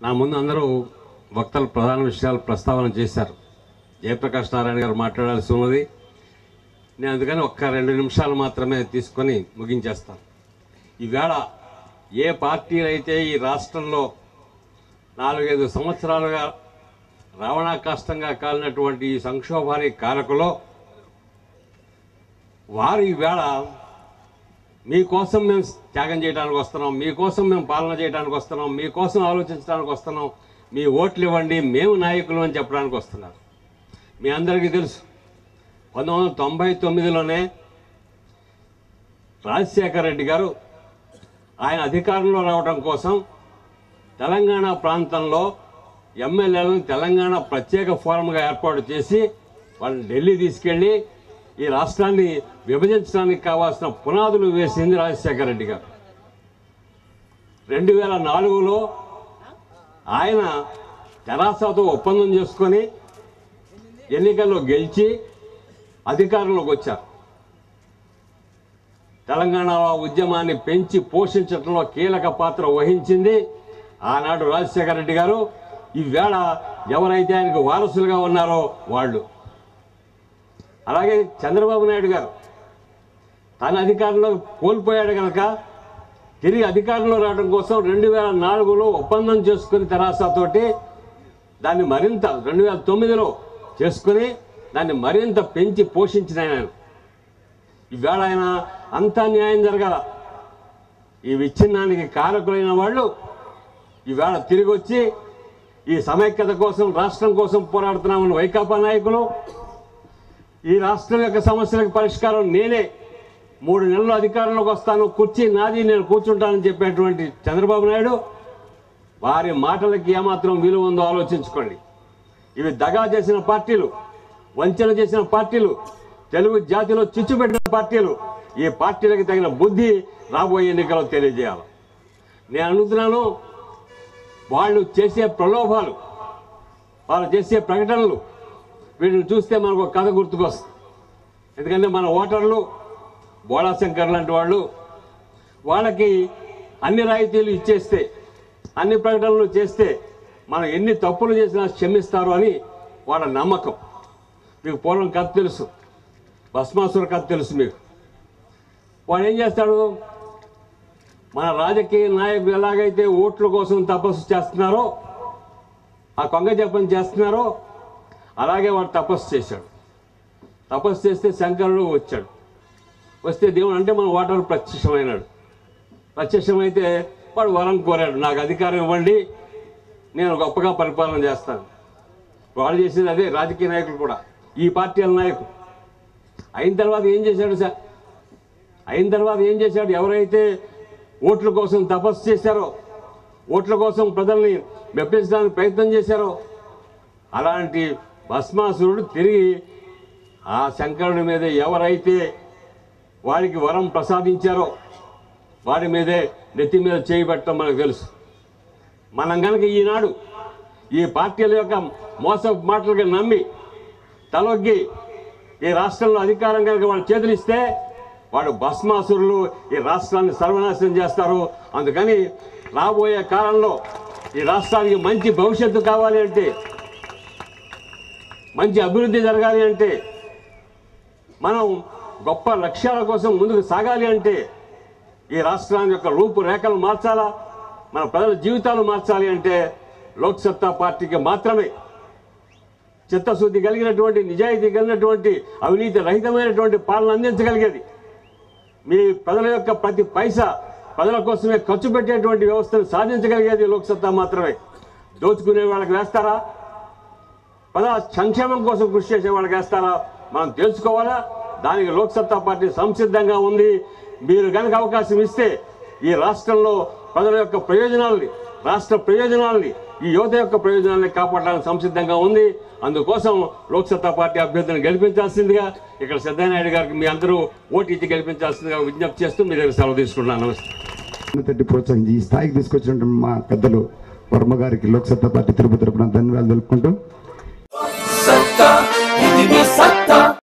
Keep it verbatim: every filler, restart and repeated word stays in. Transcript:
నా ముందు అందరూ వక్తలు ప్రధాన విషయాలు ప్రస్తావన చేశారు. జయప్రకాష్ నారాయణ గారు మాట్లాడాల్సి ఉన్నది. నేను అందుకని ఒక్క రెండు నిమిషాలు మాత్రమే తీసుకొని ముగించేస్తాను. ఈవేళ ఏ పార్టీలు అయితే ఈ రాష్ట్రంలో నాలుగైదు సంవత్సరాలుగా రావణాకాష్టంగా కాలినటువంటి ఈ సంక్షోభానికి కారకులో వారు ఈవేళ మీకోసం మేము త్యాగం చేయడానికి వస్తున్నాం, మీకోసం మేము పాలన చేయడానికి వస్తున్నాం, మీకోసం ఆలోచించడానికి వస్తున్నాం, మీ ఓట్లు ఇవ్వండి, మేము నాయకులు అని చెప్పడానికి వస్తున్నారు. మీ అందరికీ తెలుసు, పంతొమ్మిది వందల తొంభై తొమ్మిదిలోనే రాజశేఖర రెడ్డి గారు ఆయన అధికారంలో రావడం కోసం తెలంగాణ ప్రాంతంలో ఎమ్మెల్యేలను తెలంగాణ ప్రత్యేక ఫోరంగా ఏర్పాటు చేసి వాళ్ళని ఢిల్లీ తీసుకెళ్ళి ఈ రాష్ట్రాన్ని విభజించడానికి కావాల్సిన పునాదులు వేసింది రాజశేఖర రెడ్డి గారు. రెండు వేల నాలుగులో ఆయన తెరాసతో ఒప్పందం చేసుకొని ఎన్నికల్లో గెలిచి అధికారంలోకి వచ్చారు. తెలంగాణ ఉద్యమాన్ని పెంచి పోషించడంలో కీలక పాత్ర వహించింది ఆనాడు రాజశేఖర రెడ్డి గారు. ఈవేళ ఎవరైతే ఆయనకు వారసులుగా ఉన్నారో వాళ్ళు. అలాగే చంద్రబాబు నాయుడు గారు తన అధికారంలో కోల్పోయాడు కనుక తిరిగి అధికారంలో రావడం కోసం రెండు వేల నాలుగులో ఒప్పందం చేసుకుని తెరాసతోటి దాన్ని మరింత రెండు వేల తొమ్మిదిలో చేసుకుని దాన్ని మరింత పెంచి పోషించిన ఆయన. ఈవేళ ఆయన అంతా న్యాయం జరగాల. ఈ విచ్ఛిన్నానికి కారకులైన వాళ్ళు ఈవేళ తిరిగి వచ్చి ఈ సమైక్యత కోసం రాష్ట్రం కోసం పోరాడుతున్నామని వైకాపా నాయకులు, ఈ రాష్ట్రం యొక్క సమస్యలకు పరిష్కారం నేనే మూడు నెలలు అధికారంలోకి వస్తాను, కుర్చీ నాది, నేను కూర్చుంటానని చెప్పేటువంటి చంద్రబాబు నాయుడు, వారి మాటలకి ఏమాత్రం విలువ ఉందో ఆలోచించుకోండి. ఇవి దగా చేసిన పార్టీలు, వంచన చేసిన పార్టీలు, తెలుగు జాతిలో చిచ్చు పెట్టిన పార్టీలు. ఈ పార్టీలకు తగిన బుద్ధి రాబోయే ఎన్నికల్లో తెలియజేయాలి. నేను అనుకుంటున్నాను, వాళ్ళు చేసే ప్రలోభాలు, వాళ్ళు చేసే ప్రకటనలు వీటిని చూస్తే మనకు ఒక కథ గుర్తుకొస్తుంది. ఎందుకంటే మన ఓటర్లు బోళాశంకర్ లాంటి వాళ్ళు, వాళ్ళకి అన్ని రాయితీలు ఇచ్చేస్తే, అన్ని ప్రకటనలు చేస్తే మనం ఎన్ని తప్పులు చేసినా క్షమిస్తారు అని వాళ్ళ నమ్మకం. మీకు పూర్వం కథ తెలుసు, భస్మాసుర కథ తెలుసు మీకు. వాడు ఏం చేస్తాడు, మన రాజకీయ నాయకులు ఎలాగైతే ఓట్ల కోసం తపస్సు చేస్తున్నారో, ఆ కొంగ జపం చేస్తున్నారో, అలాగే వాడు తపస్సు చేశాడు. తపస్సు చేస్తే శంకరుడు వచ్చాడు. వస్తే దేవుడు అంటే మన ఓటరు ప్రత్యక్షమైనాడు. ప్రత్యక్షమైతే వాడు వరం కోరాడు, నాకు అధికారం ఇవ్వండి, నేను గొప్పగా పరిపాలన చేస్తాను. వాడు చేసేది అదే. రాజకీయ నాయకులు కూడా, ఈ పార్టీల నాయకులు. అయిన తర్వాత ఏం చేశాడు సార్ అయిన తర్వాత ఏం చేశాడు ఎవరైతే ఓట్ల కోసం తపస్సు చేశారో, ఓట్ల కోసం ప్రజల్ని మెప్పించడానికి ప్రయత్నం చేశారో, అలాంటి భస్మాసురుడు తిరిగి ఆ శంకరుడి మీద ఎవరైతే వాడికి వరం ప్రసాదించారో వాడి మీదే నెత్తి మీద చేయి పెట్టడం మనకు తెలుసు. మనం కనుక ఈనాడు ఈ పార్టీల యొక్క మోసపు మాటలుగా నమ్మి తలొగ్గి ఈ రాష్ట్రంలో అధికారం కనుక వాళ్ళు చేతులు ఇస్తే వాడు భస్మాసురులు ఈ రాష్ట్రాన్ని సర్వనాశనం చేస్తారు. అందుకని రాబోయే కాలంలో ఈ రాష్ట్రానికి మంచి భవిష్యత్తు కావాలి అంటే, మంచి అభివృద్ధి జరగాలి అంటే, మనం గొప్ప లక్ష్యాల కోసం ముందుకు సాగాలి అంటే ఈ రాష్ట్రాన్ని యొక్క రూపురేఖలు మార్చాలా, మన ప్రజల జీవితాలు మార్చాలి అంటే లోక్ సత్తా పార్టీకి మాత్రమే చిత్తశుద్ధి కలిగినటువంటి, నిజాయితీ కలిగినటువంటి, అవినీతి రహితమైనటువంటి పాలన అందించగలిగేది. మీ ప్రజల యొక్క ప్రతి పైసా ప్రజల కోసమే ఖర్చు పెట్టేటువంటి వ్యవస్థను సాధించగలిగేది లోక్ సత్తా మాత్రమే. దోచుకునే వాళ్ళకి వేస్తారా, ప్రజల సంక్షేమం కోసం కృషి చేసే వాళ్ళకి వేస్తారా, మనం తెలుసుకోవాలా. దానికి లోక్ సత్తా పార్టీ సంసిద్ధంగా ఉంది. మీరు కనుక అవకాశం ఇస్తే ఈ రాష్ట్రంలో ప్రజల యొక్క ప్రయోజనాలని, రాష్ట్ర ప్రయోజనాలని, ఈ యువత యొక్క ప్రయోజనాలని కాపాడడానికి సంసిద్ధంగా ఉంది. అందుకోసం లోక్ సత్తా పార్టీ అభ్యర్థిని గెలిపించాల్సిందిగా ఇక్కడ సిద్ధనాయుడు గారికి మీ అందరూ ఓటు ఇచ్చి గెలిపించాల్సిందిగా విజ్ఞప్తి చేస్తూ మీ దగ్గర సెలవు తీసుకుంటున్నాను. నమస్తే. ప్రోత్సహించి ఈ స్థాయికి తీసుకొచ్చిన మా పెద్దలు వర్మ గారికి లోక్ సత్తా పార్టీ తిరుపతి తరపున ధన్యవాదాలు తెలుపుకుంటూ